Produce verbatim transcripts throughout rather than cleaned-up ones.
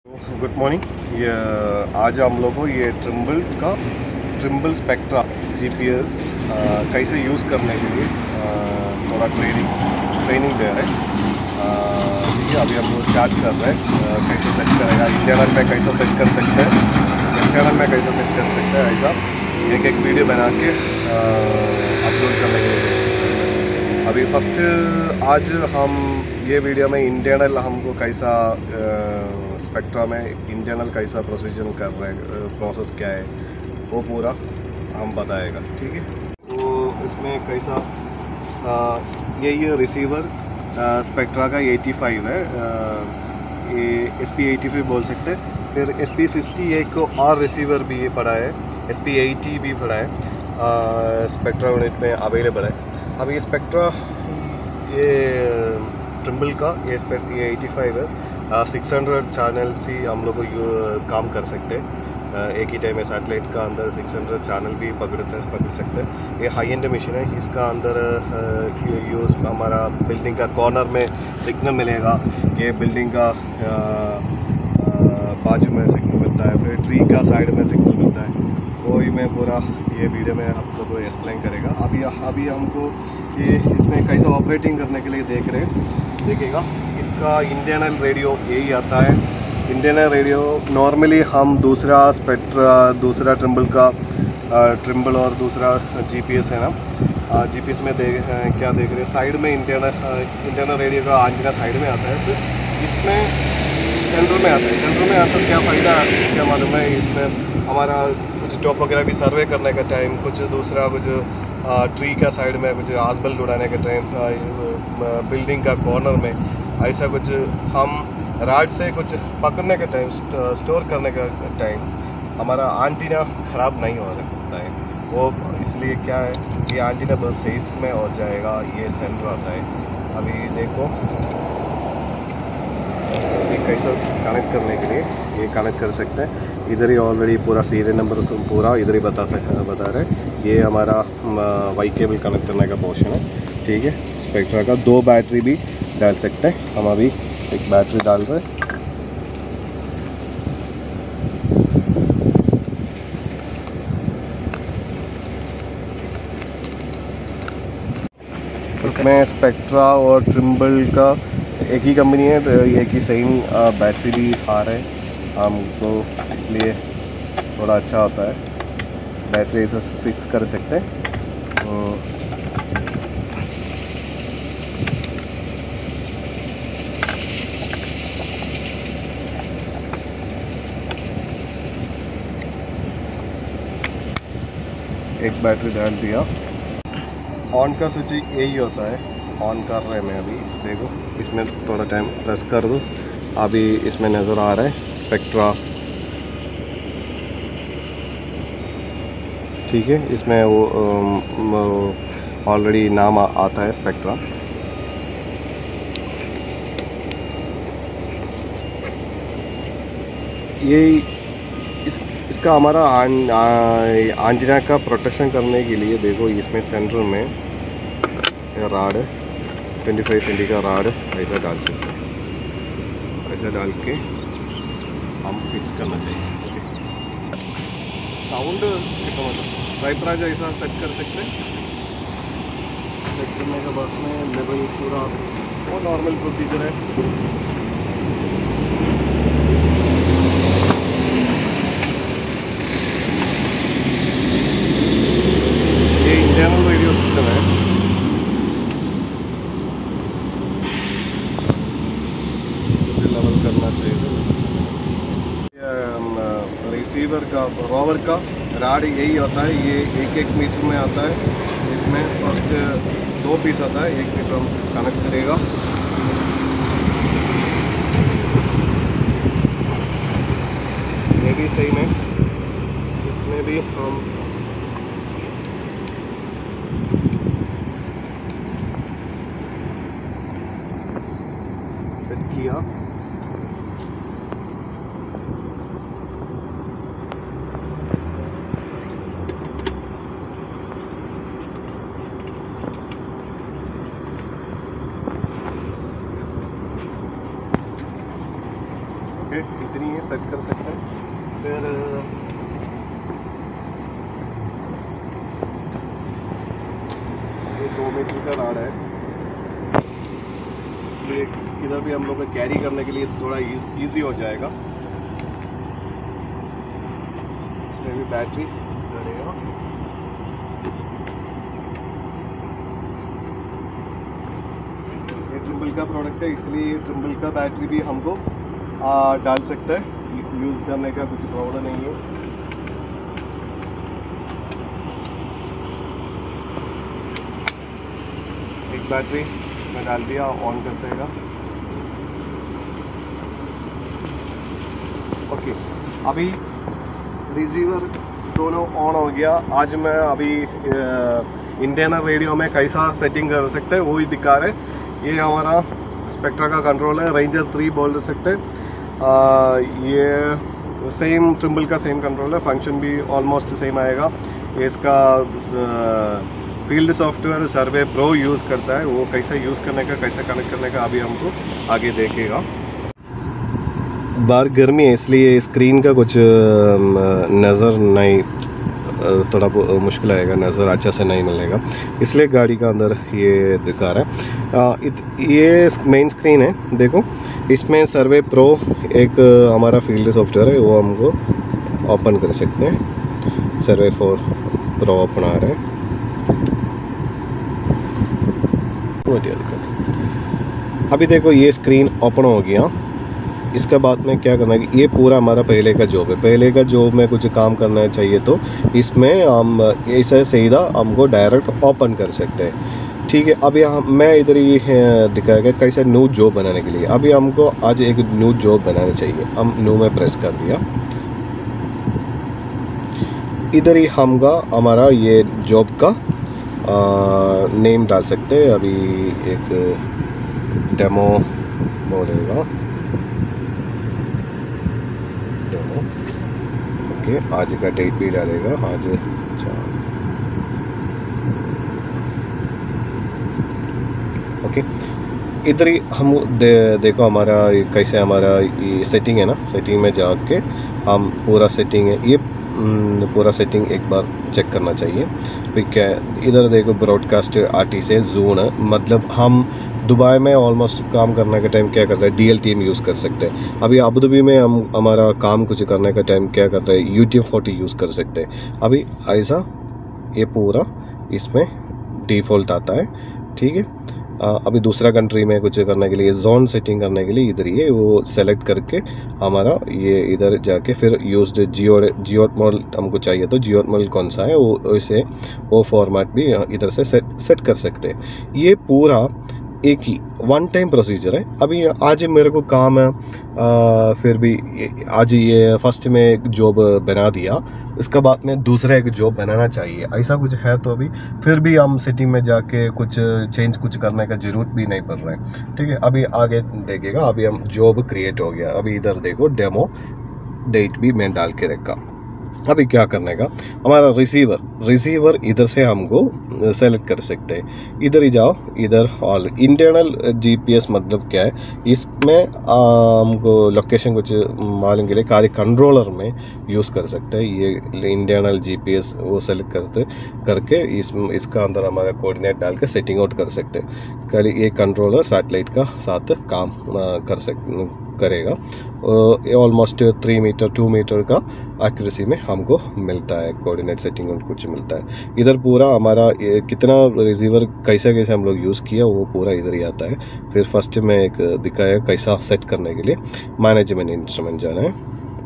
Good morning. ये आज हम लोग को ये ट्रिम्बल का ट्रिम्बल स्पेक्ट्रा जीपीएस कैसे यूज़ करने के लिए आ, थोड़ा ट्रेनिंग ट्रेनिंग दे रहे हैं। ठीक है, अभी हम लोग स्टार्ट कर रहे हैं। कैसे सेट करेगा, इंटरनल में कैसा सेट कर सकते हैं, एक्सटर्नल में कैसा सेट कर सकते हैं, ऐसा एक एक वीडियो बना के अपलोड करने के लिए। अभी फर्स्ट आज हम ये वीडियो में इंटरनल हमको कैसा स्पेक्ट्रा में इंटरनल कैसा प्रोसीजर कर रहे हैं, प्रोसेस क्या है वो पूरा हम बताएगा। ठीक है, तो इसमें कैसा आ, ये ये रिसीवर स्पेक्ट्रा का एटी फाइव है, आ, ये एस पी एटी फाइव बोल सकते हैं। फिर एस पी सिक्सटी एक और रिसीवर भी पड़ा है, एस पी एटी भी पड़ा है, स्पेक्ट्रा यूनिट में अवेलेबल है। अब ये स्पेक्ट्रा ये ट्रिम्बल का ये ये एटी फाइव है, सिक्स हंड्रेड चैनल से हम लोग को काम कर सकते हैं। एक ही टाइम में सैटेलाइट का अंदर सिक्स हंड्रेड चैनल भी पकड़ते पकड़ सकते हैं। ये हाई एंड मशीन है, इसका अंदर यूज़ हमारा बिल्डिंग का कॉर्नर में सिग्नल मिलेगा। ये बिल्डिंग का आ, आ, बाजू में सिग्नल मिलता है, फिर ट्री का साइड में सिग्नल मिलता है। वही मैं पूरा ये वीडियो में आप लोग को एक्सप्लेन करेगा। अभी अभी हमको ये इसमें कैसा ऑपरेटिंग करने के लिए देख रहे हैं, देखिएगा। इसका इंटरनल रेडियो यही आता है। इंटरनल रेडियो नॉर्मली हम दूसरा स्पेक्ट्रा दूसरा ट्रिम्बल का ट्रिम्बल और दूसरा जीपीएस है ना, जीपीएस में देख क्या देख रहे हैं, साइड में इंटरनल इंटरनल रेडियो का एंटीना साइड में आता है। फिर इसमें सेंटर में आता है। सेंटर में आता है क्या फ़ायदा क्या मालूम है, इसमें हमारा कुछ टॉप वगैरह भी सर्वे करने का टाइम, कुछ दूसरा कुछ आ, ट्री का साइड में कुछ आसबल उड़ाने का टाइम, बिल्डिंग का कॉर्नर में ऐसा कुछ हम राड से कुछ पकड़ने का टाइम, स्टोर करने का टाइम हमारा एंटीना ख़राब नहीं हो सकता है। वो इसलिए क्या है, ये एंटीना बहुत सेफ में हो जाएगा। ये सेंटर आता है। अभी देखो ये कैसा कनेक्ट करने के लिए ये कनेक्ट कर सकते हैं। इधर ही ऑलरेडी पूरा सीरियल नंबर पूरा इधर ही बता सक बता रहे हैं। ये हमारा वाई केबल कनेक्ट करने का पोर्शन है। ठीक है, स्पेक्ट्रा का दो बैटरी भी डाल सकते हैं। हम अभी एक बैटरी डाल रहे हैं। इसमें स्पेक्ट्रा और ट्रिम्बल का एक ही कंपनी है, तो एक ही सेम बैटरी भी आ रहे हैं हमको, इसलिए थोड़ा अच्छा होता है। बैटरी ऐसा फिक्स कर सकते हैं। एक बैटरी डाल दिया। ऑन का स्विच यही होता है, ऑन कर रहे हैं मैं अभी। देखो इसमें थोड़ा टाइम प्रेस कर दूँ, अभी इसमें नज़र आ रहा है स्पेक्ट्रा। ठीक है, इसमें वो ऑलरेडी नाम आ, आता है स्पेक्ट्रा। ये इस इसका हमारा एंटीना का प्रोटेक्शन करने के लिए देखो, इसमें सेंटर में राड ट्वेंटी फाइव सेंटी का राड ऐसा डाल सकते हैं। ऐसा डाल के हम फिक्स करना चाहिए। साउंड ट्राइपराज ऐसा सेट कर सकते हैं। सेट करने के बाद में लेवल पूरा वो नॉर्मल प्रोसीजर है। ये इंटरनल रेडियो सिस्टम है। लेवल करना चाहिए। रिसीवर का रोवर का राड यही होता है। ये एक एक मीटर में आता है। इसमें फर्स्ट दो पीस आता है, एक मीटर हम कनेक्ट करेगा। ये भी सही में, इसमें भी हम सेट किया। इतनी है सेट कर सकते हैं। फिर ये दो मीटर का राड है, इसलिए किधर भी हम लोग को कैरी करने के लिए थोड़ा इजी हो जाएगा। इसमें भी बैटरी लगेगा। ये ट्रिम्बल का प्रोडक्ट है, इसलिए ट्रिम्बल का बैटरी भी हमको आ, डाल सकते हैं, यूज़ करने का कुछ प्रॉब्लम नहीं है। एक बैटरी मैं डाल दिया, ऑन कर सकेगा। ओके, अभी रिसीवर दोनों ऑन हो गया। आज मैं अभी इंडियन रेडियो में कैसा सेटिंग कर सकते हैं वो ही दिखा रहे। ये हमारा स्पेक्ट्रा का कंट्रोल है, रेंजर थ्री बोल सकते हैं। आ, ये सेम ट्रिम्बल का सेम कंट्रोल है, फंक्शन भी ऑलमोस्ट सेम आएगा। ये इसका field software survey pro use करता है, वो कैसे यूज़ करने का, कैसे कनेक्ट करने का अभी हमको आगे देखेगा। बाहर गर्मी है इसलिए स्क्रीन का कुछ नज़र नहीं, थोड़ा मुश्किल आएगा, नज़र अच्छा से नहीं मिलेगा, इसलिए गाड़ी का अंदर ये दिखा रहा है। ये मेन स्क्रीन है, देखो इसमें सर्वे प्रो एक हमारा फील्ड सॉफ्टवेयर है, वो हमको ओपन कर सकते हैं। सर्वे फोर प्रो ओपन आ रहा है, अभी देखो ये स्क्रीन ओपन हो गया। इसके बाद में क्या करना है, ये पूरा हमारा पहले का जॉब है। पहले का जॉब में कुछ काम करना चाहिए तो इसमें हम ऐसा सीधा हमको डायरेक्ट ओपन कर सकते हैं। ठीक है, अभी हम मैं इधर ही दिखाएगा कैसे न्यू जॉब बनाने के लिए। अभी हमको आज एक न्यू जॉब बनाना चाहिए, हम न्यू में प्रेस कर दिया। इधर ही हमका हमारा ये जॉब का आ, नेम डाल सकते हैं। अभी एक डेमो बोलेगा, डेमो। ओके, आज का डेट भी डालेगा, आज चार। ओके, इधर ही हम दे, देखो हमारा कैसे हमारा ये सेटिंग है ना, सेटिंग में जाके हम पूरा सेटिंग है, ये पूरा सेटिंग एक बार चेक करना चाहिए। फिर क्या इधर देखो ब्रॉडकास्ट आरटी से जून है, मतलब हम दुबई में ऑलमोस्ट काम करने का टाइम क्या करते हैं, D L T M use कर सकते हैं। अभी अबू धाबी में हम हमारा काम कुछ करने का टाइम क्या करते हैं, U T F forty use कर सकते हैं। अभी ऐसा ये पूरा इसमें डिफ़ॉल्ट आता है। ठीक है, आ, अभी दूसरा कंट्री में कुछ करने के लिए, जोन सेटिंग करने के लिए इधर ये वो सेलेक्ट करके हमारा ये इधर जाके फिर यूज्ड जियो जियो मॉडल हमको चाहिए तो जियो मॉडल कौन सा है वो इसे वो फॉर्मेट भी इधर से सेट सेट कर सकते हैं। ये पूरा एक ही वन टाइम प्रोसीजर है। अभी आज मेरे को काम है, आ, फिर भी आज ये फर्स्ट में एक जॉब बना दिया, इसके बाद में दूसरा एक जॉब बनाना चाहिए, ऐसा कुछ है तो अभी फिर भी हम सेटिंग में जाके कुछ चेंज कुछ करने का ज़रूरत भी नहीं पड़ रहा है। ठीक है, अभी आगे देखेगा। अभी हम जॉब क्रिएट हो गया। अभी इधर देखो डेमो डेट भी मैं डाल के रखा। अभी क्या करने का, हमारा रिसीवर रिसीवर इधर से हमको सेलेक्ट कर सकते हैं। इधर ही जाओ, इधर ऑल इंटरनल जीपीएस मतलब क्या है, इसमें हमको लोकेशन कुछ मालूम के लिए खाली कंट्रोलर में यूज़ कर सकते हैं। ये इंटरनल जीपीएस वो सेलेक्ट करते करके इस इसका अंदर हमारा कोऑर्डिनेट डाल के सेटिंग आउट कर सकते हैं। खाली ये कंट्रोलर सैटेलाइट का साथ काम कर सक करेगा। Almost three metre to metre का एक्यूरेसी में हमको मिलता है, कोऑर्डिनेट सेटिंग और कुछ मिलता है। इधर पूरा हमारा कितना रिसीवर कैसा कैसे हम लोग यूज़ किया वो पूरा इधर ही आता है। फिर फर्स्ट में एक दिखाया कैसा सेट करने के लिए मैनेजमेंट इंस्ट्रूमेंट जाना है।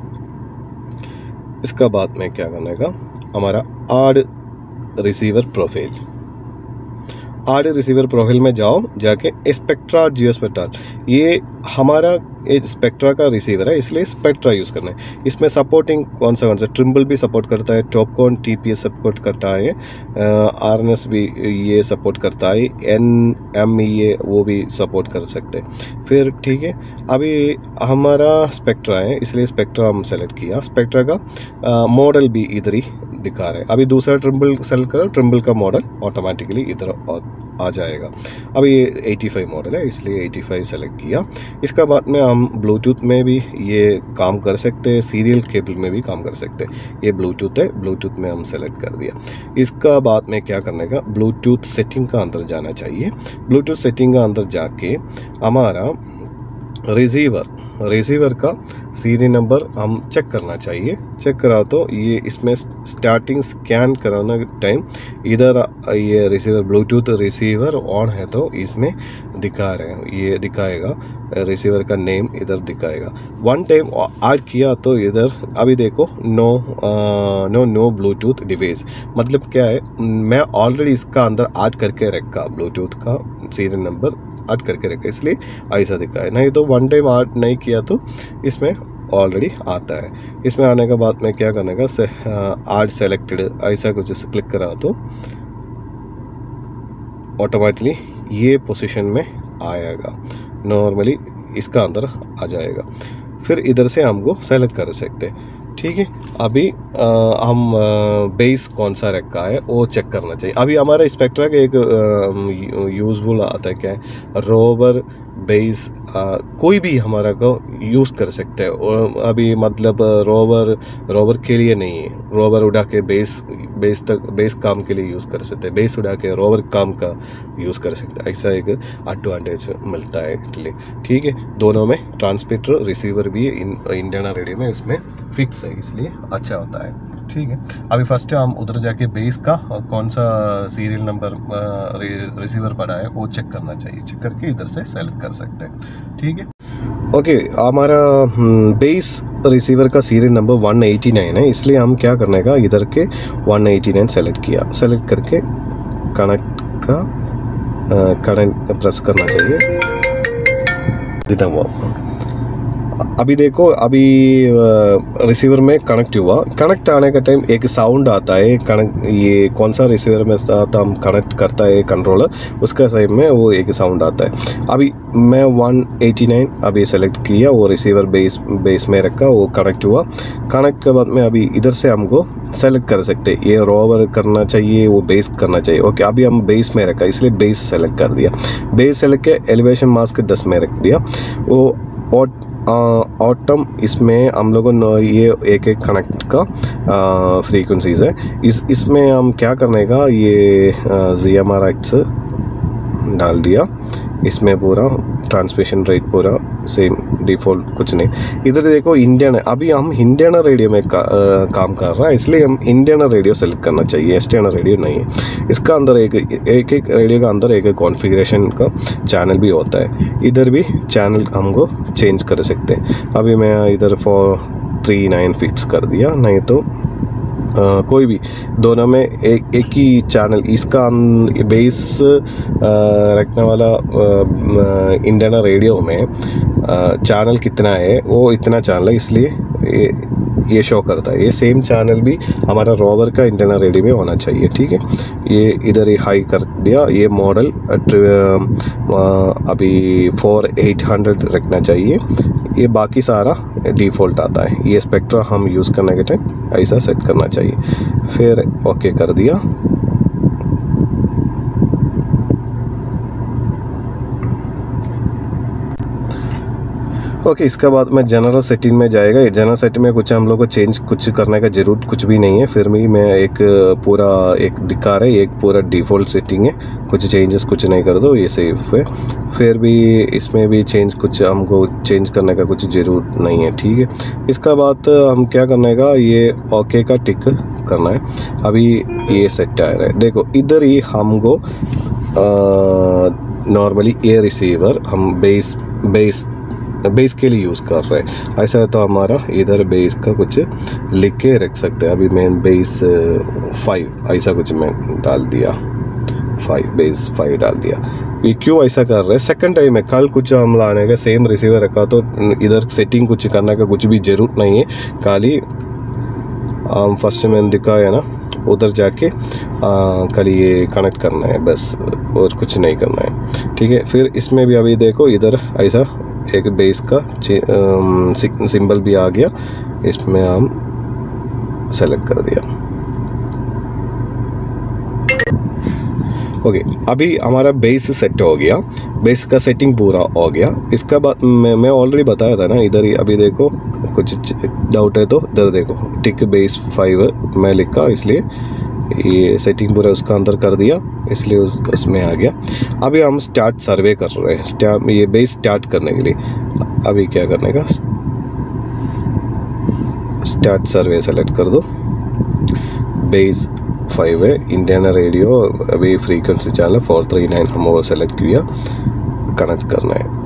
इसका बाद में क्या करने का, हमारा add receiver profile, add receiver profile में जाओ, जाके स्पेक्ट्रा जियो स्पेक्ट्रा, ये हमारा ये स्पेक्ट्रा का रिसीवर है इसलिए स्पेक्ट्रा यूज़ करना है। इसमें सपोर्टिंग कौन सा कौन सा ट्रिम्बल भी सपोर्ट करता है, टॉपकॉन टीपीएस सपोर्ट करता है, आरएनएस भी ये सपोर्ट करता है, एन एम ई ए वो भी सपोर्ट कर सकते हैं। फिर ठीक है, अभी हमारा स्पेक्ट्रा है इसलिए स्पेक्ट्रा हम सेलेक्ट किया। स्पेक्ट्रा का मॉडल भी इधर ही दिखा रहे हैं। अभी दूसरा ट्रिम्बल सेलेक्ट करो, ट्रिम्बल का मॉडल ऑटोमेटिकली इधर आ जाएगा। अभी ये पचासी मॉडल है इसलिए पचासी सेलेक्ट किया। इसका बाद में हम ब्लूटूथ में भी ये काम कर सकते हैं, सीरियल केबल में भी काम कर सकते हैं। ये ब्लूटूथ है, ब्लूटूथ में हम सेलेक्ट कर दिया। इसका बाद में क्या करने का, ब्लूटूथ सेटिंग का अंदर जाना चाहिए। ब्लूटूथ सेटिंग का अंदर जाके हमारा रिसीवर रिसीवर का सीरियल नंबर हम चेक करना चाहिए। चेक करा तो ये इसमें स्टार्टिंग स्कैन कराना टाइम इधर ये रिसीवर ब्लूटूथ रिसीवर ऑन है तो इसमें दिखा रहे हैं, ये दिखाएगा रिसीवर का नेम इधर दिखाएगा। वन टाइम ऐड किया तो इधर अभी देखो no uh, no no Bluetooth device, मतलब क्या है, मैं ऑलरेडी इसका अंदर ऐड करके रखा ब्लूटूथ का सीरियल नंबर ऐड करके रखा, इसलिए ऐसा दिखा है। नहीं तो वन टाइम ऐड नहीं किया तो इसमें ऑलरेडी आता है। इसमें आने के बाद में क्या करने का, से ऐड सेलेक्टेड ऐसा कुछ क्लिक करा तो ऑटोमेटिकली ये पोजीशन में आएगा, नॉर्मली इसका अंदर आ जाएगा। फिर इधर से हमको सेलेक्ट कर सकते हैं। ठीक है, अभी आ, हम बेस कौन सा रखा है वो चेक करना चाहिए। अभी हमारा स्पेक्ट्रा का एक यूजफुल आता है क्या है, रोवर बेस कोई भी हमारा को यूज़ कर सकते हैं। अभी मतलब रोवर रोवर के लिए नहीं है, रोवर उड़ा के बेस बेस तक बेस काम के लिए यूज़ कर सकते हैं, बेस उड़ा के रोवर काम का यूज़ कर सकते हैं। ऐसा एक एडवांटेज मिलता है इसलिए। ठीक है, दोनों में ट्रांसमीटर रिसीवर भी इंडियन रेडियो में इसमें फिक्स है, इसलिए अच्छा होता है। ठीक है, अभी फर्स्ट हम उधर जाके बेस का कौन सा सीरियल नंबर रिसीवर पड़ा है वो चेक करना चाहिए। चेक करके इधर से सेलेक्ट कर सकते हैं। ठीक है, ओके, हमारा बेस रिसीवर का serial number one eighty nine है, इसलिए हम क्या करने का, इधर के वन एटी नाइन सेलेक्ट किया। सेलेक्ट करके कनेक्ट का कनेक्ट प्रेस करना चाहिए। देता हुआ अभी देखो, अभी रिसीवर में कनेक्ट हुआ। कनेक्ट आने का टाइम एक साउंड आता है, कनेक्ट ये कौन सा रिसीवर में साथ हम कनेक्ट करता है कंट्रोलर, उसका साइड में वो एक साउंड आता है। अभी मैं वन एटी नाइन अभी सेलेक्ट किया, वो रिसीवर बेस बेस में रखा, वो कनेक्ट हुआ। कनेक्ट के बाद में अभी इधर से हमको सेलेक्ट कर सकते हैं, ये रोवर करना चाहिए, वो बेस करना चाहिए। ओके, अभी हम बेस में रखा इसलिए बेस सेलेक्ट कर दिया। बेस सेलेक्ट के एलिवेशन मास्क दस में रख दिया। वो और ऑटम इसमें हम लोगों ने ये एक एक कनेक्ट का फ्रीक्वेंसीज है। इस इसमें हम क्या करने का, ये जी एम आर एक्स डाल दिया। इसमें पूरा ट्रांसमिशन रेट पूरा सेम डिफ़ॉल्ट, कुछ नहीं। इधर देखो इंडियन है, अभी हम इंडियन रेडियो में का, आ, काम कर रहा है, इसलिए हम इंडियन रेडियो सेलेक्ट करना चाहिए, एक्सटर्नल रेडियो नहीं है। इसका अंदर एक एक एक रेडियो का अंदर एक एक कॉन्फ़िगरेशन का चैनल भी होता है, इधर भी चैनल हमको चेंज कर सकते हैं। अभी मैं इधर फॉर थ्री नाइन फिक्स कर दिया, नहीं तो Uh, कोई भी दोनों में एक एक ही चैनल, इसका बेस रखने वाला इंडियन रेडियो में चैनल कितना है वो इतना चैनल है, इसलिए ये, ये शो करता है। ये सेम चैनल भी हमारा रोवर का इंडियन रेडियो में होना चाहिए। ठीक है, ये इधर ही हाई कर दिया। ये मॉडल अभी फोर एट हंड्रेड रखना चाहिए। ये बाकी सारा डिफ़ॉल्ट आता है। ये स्पेक्ट्रा हम यूज़ करने के टाइम ऐसा सेट करना चाहिए। फिर ओके कर दिया। ओके okay, इसके बाद मैं जनरल सेटिंग में जाएगा। जनरल सेटिंग में कुछ हम लोग को चेंज कुछ करने का ज़रूरत कुछ भी नहीं है। फिर भी मैं एक पूरा एक दिखा रहा है, एक पूरा डिफ़ॉल्ट सेटिंग है, कुछ चेंजेस कुछ नहीं कर दो, ये सेफ है। फिर भी इसमें भी चेंज कुछ हमको चेंज करने का कुछ ज़रूरत नहीं है। ठीक है, इसका बाद हम क्या करने का, ये ओके का टिक करना है। अभी ये सेट आ रहा है, देखो इधर ही हमको नॉर्मली ये रिसीवर हम बेस बेस बेस के लिए यूज़ कर रहे हैं। ऐसा है तो हमारा इधर बेस का कुछ लिख के रख सकते हैं। अभी मैं बेस फाइव ऐसा कुछ मैं डाल दिया, फाइव बेस फाइव डाल दिया। ये क्यों ऐसा कर रहे हैं, सेकंड टाइम है, कल कुछ हम लाने का सेम रिसीवर रखा तो इधर सेटिंग कुछ करने का कुछ भी ज़रूरत नहीं है। खाली हम फर्स्ट में दिखाया ना, उधर जाके कल ये कनेक्ट करना है बस, और कुछ नहीं करना है। ठीक है, फिर इसमें भी अभी देखो इधर ऐसा एक बेस का सिंबल भी आ गया, इसमें हम सेलेक्ट कर दिया। ओके, अभी हमारा बेस सेट हो गया, बेस का सेटिंग पूरा हो गया। इसका बाद मैं मैं ऑलरेडी बताया था ना, इधर ही अभी देखो कुछ डाउट है तो इधर देखो, टिक बेस फाइव मैं लिखा, इसलिए ये सेटिंग पूरा उसका अंदर कर दिया, इसलिए उस उसमें आ गया। अभी हम स्टार्ट सर्वे कर रहे हैं, स्टार्ट ये बेस स्टार्ट करने के लिए अभी क्या करने का, स्टार्ट सर्वे सेलेक्ट कर दो। बेस फाइव है, इंडियन रेडियो, अभी frequency channel four three nine हम वो सेलेक्ट किया, कनेक्ट करना है।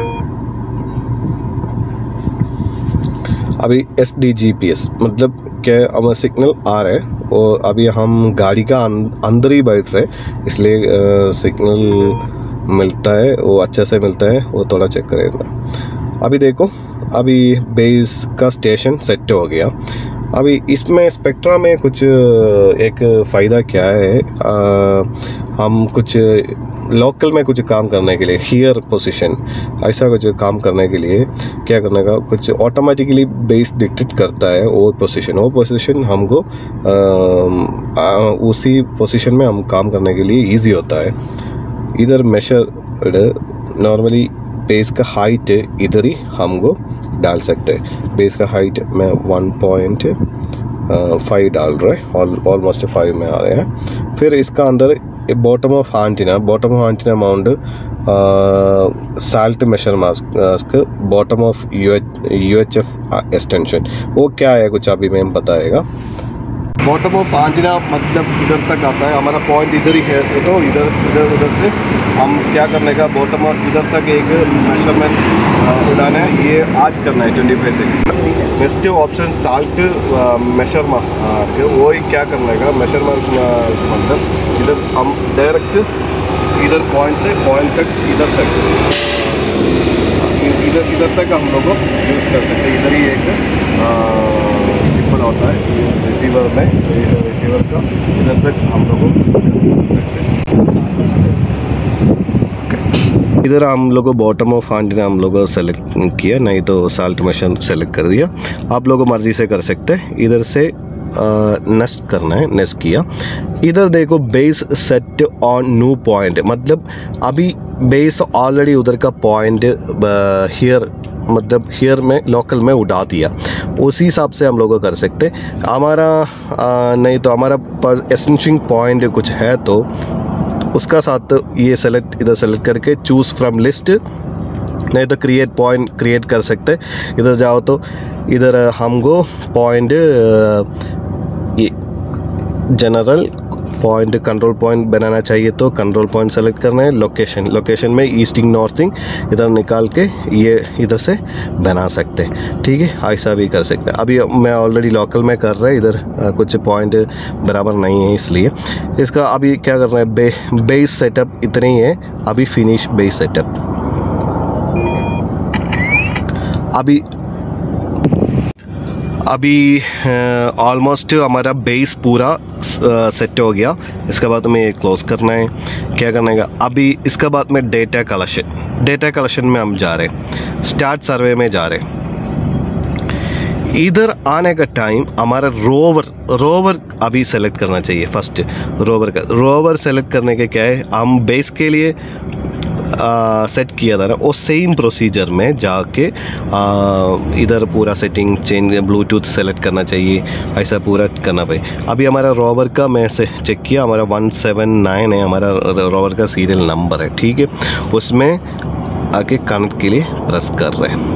अभी S D G P S मतलब क्या, हमारा सिग्नल आ रहा है और अभी हम गाड़ी का अंदर ही बैठ रहे, इसलिए सिग्नल मिलता है वो अच्छा से मिलता है, वो थोड़ा चेक करेगा। अभी देखो, अभी बेस का स्टेशन सेट हो गया। अभी इसमें स्पेक्ट्रा में कुछ एक फ़ायदा क्या है, आ, हम कुछ लोकल में कुछ काम करने के लिए, हियर पोजीशन ऐसा कुछ काम करने के लिए क्या करने का, कुछ ऑटोमेटिकली बेस डिक्टेट करता है वो पोजीशन, वो पोजीशन हमको आ, आ, उसी पोजीशन में हम काम करने के लिए इजी होता है। इधर मेजर नॉर्मली बेस का हाइट इधर ही हमको डाल सकते हैं। बेस का हाइट में वन पॉइंट फाइव डाल रहे हैं, ऑलमोस्ट फाइव में आ रहे हैं। फिर इसका अंदर bottom of antenna, bottom of antenna mount slant measure mask, bottom of U H F extension, वो क्या है कुछ अभी मैम बताएगा। बॉटम ऑफ एंटीना मतलब इधर तक आता है, हमारा पॉइंट इधर ही है, तो इधर इधर उधर से हम क्या करने का, बॉटम ऑफ इधर तक एक मेजरमेंट उड़ाना है, ये आज करना है twenty five second. Next option slant measure mark, वो ही क्या करने का, मेशर मार्क मतलब इधर हम डायरेक्ट इधर पॉइंट से पॉइंट तक इधर तक इधर इधर तक हम लोग यूज़ कर सकते हैं। इधर ही एक सिंपल होता है रिसीवर में, रिसीवर का इधर तक हम लोग यूज़ कर सकते हैं। इधर हम लोग बॉटम ऑफ एंटीना हम लोग सेलेक्ट किया, नहीं तो साल्ट मशीन सेलेक्ट कर दिया, आप लोग मर्जी से कर सकते हैं। इधर से नेक्स्ट करना है, नेक्स्ट किया। इधर देखो base set on new point, मतलब अभी बेस ऑलरेडी उधर का पॉइंट हियर मतलब हियर में लोकल में उड़ा दिया, उसी हिसाब से हम लोग कर सकते। हमारा आ, नहीं तो हमारा एसेंशियल पॉइंट कुछ है तो उसका साथ ये सेलेक्ट, इधर सेलेक्ट करके चूज़ फ्रॉम लिस्ट, नहीं तो क्रिएट पॉइंट क्रिएट कर सकते। इधर जाओ तो इधर हमको point general point control point बनाना चाहिए तो कंट्रोल पॉइंट सेलेक्ट करना है। लोकेशन, लोकेशन में ईस्टिंग नॉर्थिंग इधर निकाल के ये इधर से बना सकते हैं, ठीक है, ऐसा भी कर सकते हैं। अभी मैं ऑलरेडी लोकल में कर रहा है, इधर कुछ पॉइंट बराबर नहीं है, इसलिए इसका अभी क्या करना है, बे, बेस सेटअप इतने ही है। अभी फिनिश बेस सेटअप, अभी अभी ऑलमोस्ट हमारा बेस पूरा सेट हो गया। इसके बाद में क्लोज करना है, क्या करना है अभी इसके बाद में डेटा कलेक्शन, डेटा कलेक्शन में हम जा रहे हैं, स्टार्ट सर्वे में जा रहे हैं। इधर आने का टाइम हमारा रोवर रोवर अभी सेलेक्ट करना चाहिए। फर्स्ट रोवर का रोवर सेलेक्ट करने के क्या है, हम बेस के लिए आ, सेट किया था ना, वो सेम प्रोसीजर में जाके आ, इधर पूरा सेटिंग चेंज, ब्लूटूथ सेलेक्ट करना चाहिए, ऐसा पूरा करना भाई। अभी हमारा रोवर का मैं से चेक किया, हमारा वन सेवन नाइन है हमारा रोवर का सीरियल नंबर है, ठीक है, उसमें आके कनेक्ट के लिए प्रेस कर रहे हैं,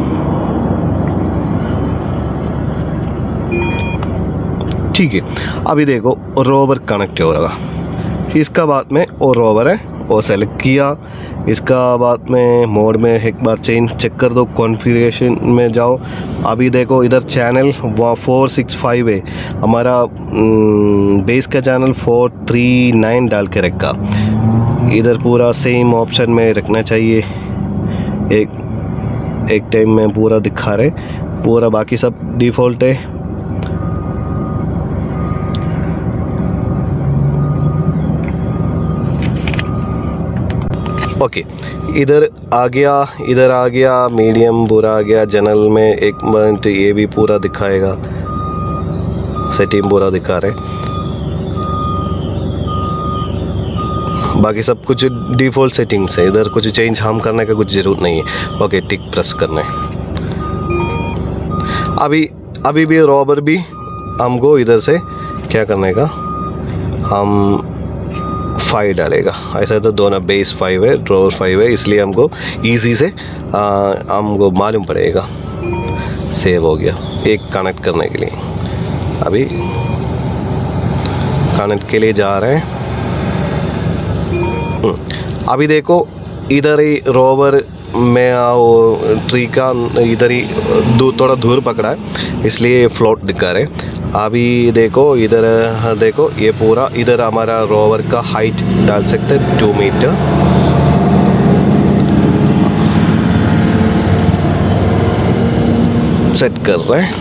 ठीक है। अभी देखो रोवर कनेक्ट हो रहा, इसका बाद में वो रोवर है वो सेलेक्ट किया। इसका बाद में मोड में एक बार चेंज चेक कर दो, कॉन्फ़िगरेशन में जाओ। अभी देखो इधर चैनल वहाँ फोर सिक्स फाइव है, हमारा बेस का चैनल फोर थ्री नाइन डाल के रखा, इधर पूरा सेम ऑप्शन में रखना चाहिए। एक एक टाइम में पूरा दिखा रहे पूरा, बाकी सब डिफ़ॉल्ट है। ओके okay, इधर आ गया, इधर आ गया, मीडियम पूरा आ गया, जनरल में एक मिनट ये भी पूरा दिखाएगा, सेटिंग पूरा दिखा रहे, बाकी सब कुछ डिफ़ॉल्ट सेटिंग्स है, इधर कुछ चेंज हम करने का कुछ ज़रूरत नहीं है। ओके, टिक प्रेस करना है। अभी अभी भी रॉबर भी हमको इधर से क्या करने का, हम फाइव डालेगा। ऐसा तो दोनों बेस फाइव है, ड्रॉवर फाइव है, इसलिए हमको इजी से हमको मालूम पड़ेगा। सेव हो गया। एक कनेक्ट करने के लिए अभी कनेक्ट के लिए जा रहे हैं। अभी देखो इधर ही रोवर में वो ट्री का इधर ही दूर थोड़ा दूर पकड़ा है, इसलिए फ्लोट दिखा रहे। अभी देखो इधर देखो, ये पूरा इधर हमारा रोवर का हाइट डाल सकते हैं टू मीटर। सेट कर रहे हैं।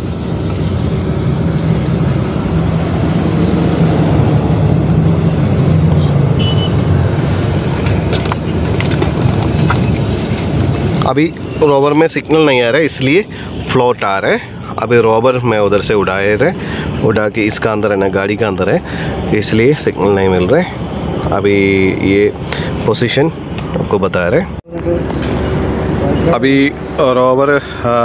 अभी रोवर में सिग्नल नहीं आ रहा है, इसलिए फ्लोट आ रहा है। अभी रोवर में उधर से उड़ाए रहे, उड़ा के इसका अंदर है ना, गाड़ी का अंदर है, इसलिए सिग्नल नहीं मिल रहा है। अभी ये पोजीशन आपको बता रहे। अभी रोवर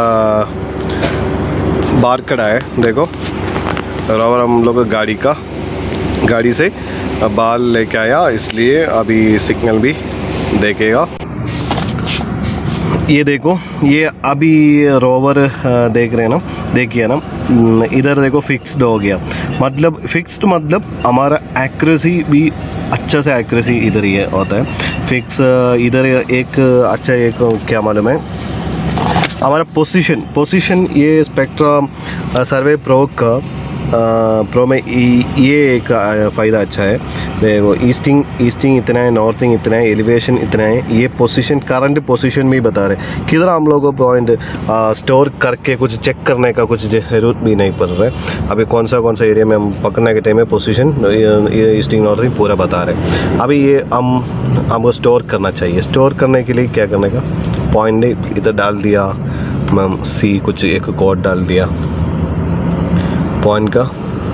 बाहर खड़ा है, देखो रोवर हम लोग गाड़ी का गाड़ी से बाल लेके आया, इसलिए अभी सिग्नल भी देखेगा। ये देखो, ये अभी रोवर देख रहे हैं ना, देखिए ना, इधर देखो फिक्स्ड हो गया। मतलब फिक्स्ड मतलब हमारा एक्यूरेसी भी अच्छा से एक्यूरेसी इधर ही है होता है फिक्स। इधर एक अच्छा एक क्या मालूम है, हमारा पोजीशन पोजीशन ये स्पेक्ट्रा सर्वे प्रो का प्रो में ये एक फ़ायदा अच्छा है। देखो ईस्टिंग ईस्टिंग इतना है, नॉर्थिंग इतना है, एलिवेशन इतना है। ये पोजीशन करंट पोजीशन भी बता रहे, किधर हम लोगों को पॉइंट स्टोर करके कुछ चेक करने का कुछ ज़रूरत भी नहीं पड़ रहा है। अभी कौन सा कौन सा एरिया में हम पकड़ने के टाइम में पोजीशन ईस्टिंग नॉर्थिंग पूरा बता रहे। अभी ये हम हमको स्टोर करना चाहिए। स्टोर करने के लिए क्या करने का, पॉइंट इधर डाल दिया, मैम सी कुछ एक कोड डाल दिया पॉइंट का,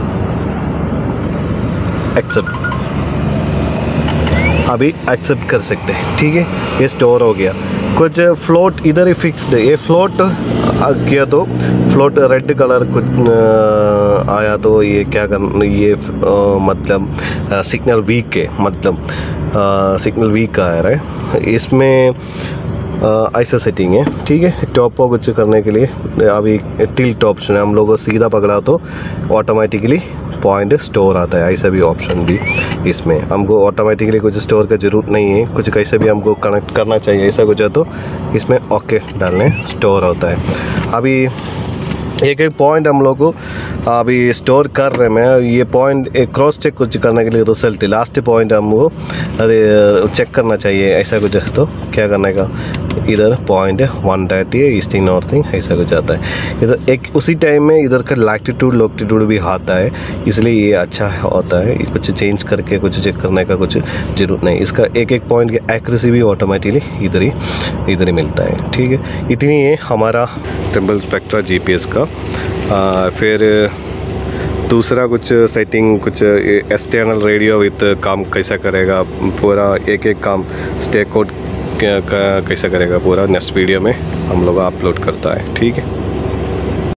एक्सेप्ट। अभी एक्सेप्ट कर सकते हैं, ठीक है। ये स्टोर हो गया। कुछ फ्लोट इधर ही फिक्स्ड है, ये फ्लोट किया तो फ्लोट रेड कलर कुछ आया तो ये क्या कर, ये आ, मतलब सिग्नल वीक है, मतलब सिग्नल वीक आ रहा है। इसमें ऐसा सेटिंग है, ठीक है। टॉप को कुछ करने के लिए अभी टिल्ट ऑप्शन है, हम लोग को सीधा पकड़ा तो ऑटोमेटिकली पॉइंट स्टोर आता है। ऐसा भी ऑप्शन भी इसमें, हमको ऑटोमेटिकली कुछ स्टोर का ज़रूरत नहीं है, कुछ कैसे भी हमको कनेक्ट करना चाहिए ऐसा कुछ है तो इसमें ओके डालने स्टोर होता है। अभी एक एक पॉइंट हम लोग को अभी स्टोर कर रहे हैं। ये पॉइंट एक क्रॉस चेक कुछ करने के लिए रिजल्ट लास्ट पॉइंट हमको अरे चेक करना चाहिए ऐसा कुछ है तो क्या करने का, इधर पॉइंट वन थर्टी है, ईस्टिंग नॉर्थिंग ऐसा कुछ आता है। इधर एक उसी टाइम में इधर का लैटिट्यूड लॉन्गिट्यूड भी आता है, इसलिए ये अच्छा होता है। कुछ चेंज करके कुछ चेक करने का कुछ ज़रूरत नहीं। इसका एक एक पॉइंट की एक्यूरेसी भी ऑटोमेटिकली इधर ही इधर ही मिलता है, ठीक है। इतनी है हमारा ट्रिम्बल स्पेक्ट्रा जीपीएस का। आ, फिर दूसरा कुछ सेटिंग कुछ एक्सटर्नल रेडियो विथ काम कैसा करेगा, पूरा एक एक काम स्टेक आउट कैसा करेगा पूरा नेक्स्ट वीडियो में हम लोग अपलोड करता है, ठीक है।